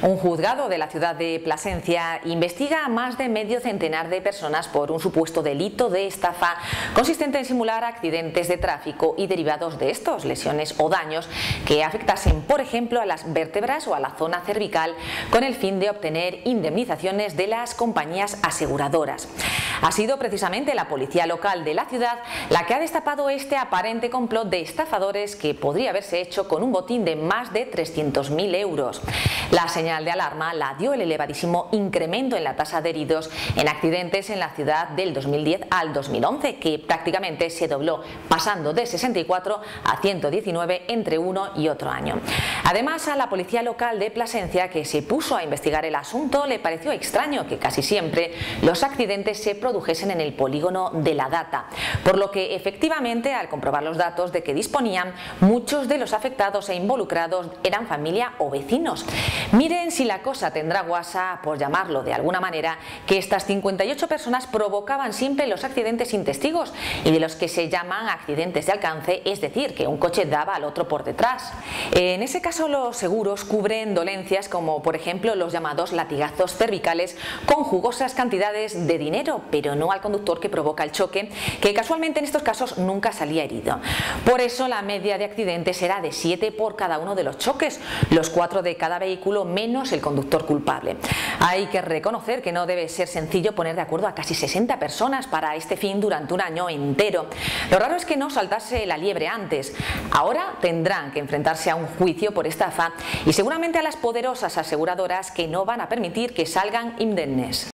Un juzgado de la ciudad de Plasencia investiga a más de medio centenar de personas por un supuesto delito de estafa consistente en simular accidentes de tráfico y derivados de estos, lesiones o daños que afectasen, por ejemplo, a las vértebras o a la zona cervical con el fin de obtener indemnizaciones de las compañías aseguradoras. Ha sido precisamente la policía local de la ciudad la que ha destapado este aparente complot de estafadores que podría haberse hecho con un botín de más de 300.000 euros. La señal de alarma la dio el elevadísimo incremento en la tasa de heridos en accidentes en la ciudad del 2010 al 2011, que prácticamente se dobló, pasando de 64 a 119 entre uno y otro año. Además, a la policía local de Plasencia, que se puso a investigar el asunto, le pareció extraño que casi siempre los accidentes se produjesen en el polígono de La Data, por lo que efectivamente, al comprobar los datos de que disponían, muchos de los afectados e involucrados eran familia o vecinos. Miren si la cosa tendrá guasa, por llamarlo de alguna manera, que estas 58 personas provocaban siempre los accidentes sin testigos y de los que se llaman accidentes de alcance, es decir, que un coche daba al otro por detrás. En ese caso, los seguros cubren dolencias como, por ejemplo, los llamados latigazos cervicales con jugosas cantidades de dinero, pero no al conductor que provoca el choque, que casualmente en estos casos nunca salía herido. Por eso la media de accidentes era de 7 por cada uno de los choques, los 4 de cada vehículo menos el conductor culpable. Hay que reconocer que no debe ser sencillo poner de acuerdo a casi 60 personas para este fin durante un año entero. Lo raro es que no saltase la liebre antes. Ahora tendrán que enfrentarse a un juicio por estafa y seguramente a las poderosas aseguradoras que no van a permitir que salgan indemnes.